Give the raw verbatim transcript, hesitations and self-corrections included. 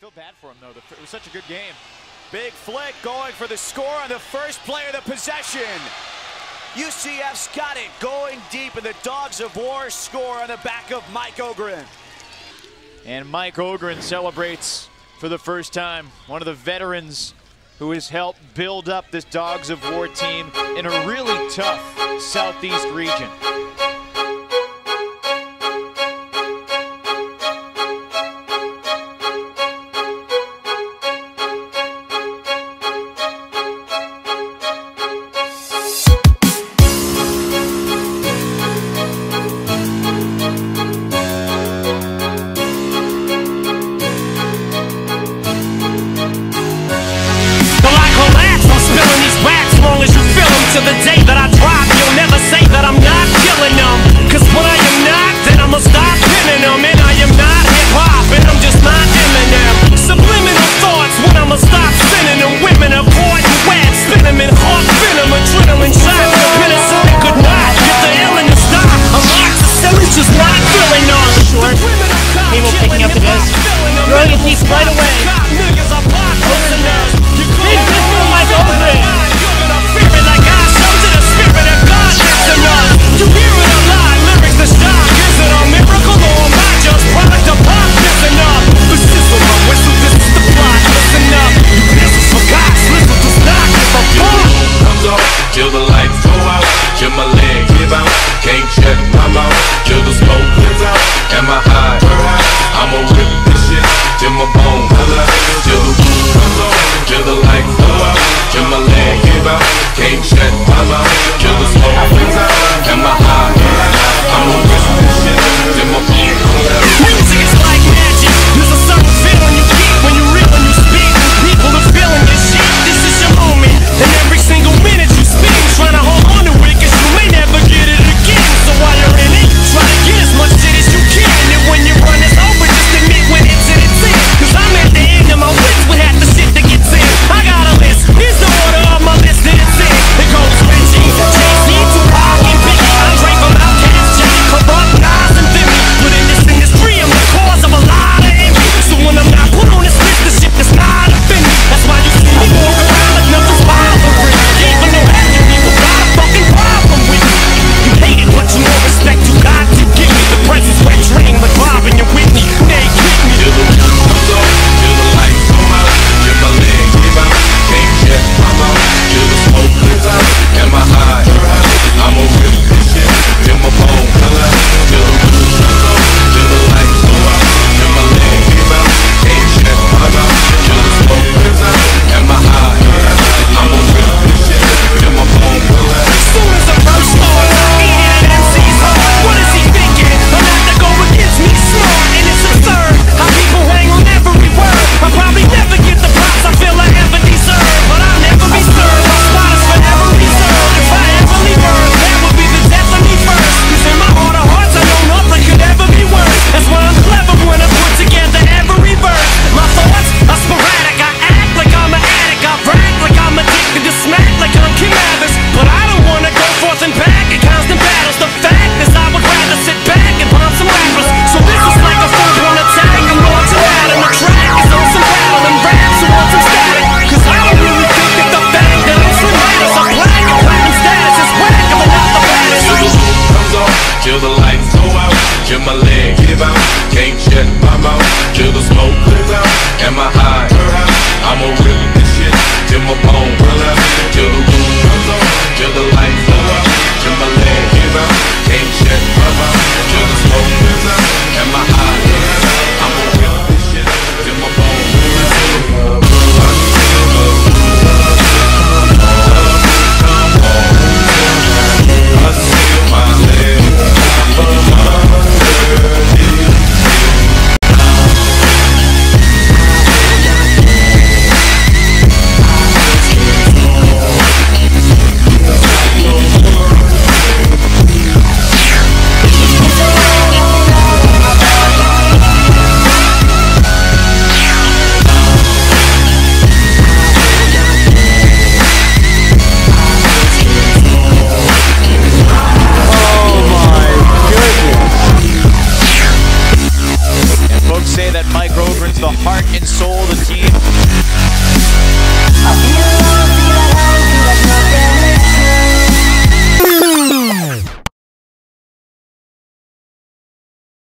feel bad for him, though. It was such a good game. Big flick going for the score on the first play of the possession. U C F's got it going deep, and the Dogs of War score on the back of Mike Ogren. And Mike Ogren celebrates for the first time. One of the veterans who has helped build up this Dogs of War team in a really tough Southeast region. To the day that I drop, you'll never say that I'm not killing them. Cause when I am not, then I'ma stop pinning them. And I am not hip-hop, and I'm just not Eminem. Subliminal thoughts when I'ma stop sending them. Women are caught in web, spin them in hawk venom, adrenaline shots, the penicillin could not get the illness to stop. I'm oxycillin just not feeling none. Short, Cable picking up the disc, throwing it deep right away. Big miss from Mike Ogren. You hear it a lot, lyrics the stock. Is it a miracle or am I just product of pop? Listen up, the sizzle, my whistle, this is the plot. Listen up, you pencils forgot, slizzle does not give a fuck. Comes off, till the lights go out, till my leg give out. Can't shut my mouth, till the smoke clears out. Am I high? I'ma rip this shit till my bone. heart and soul of the team.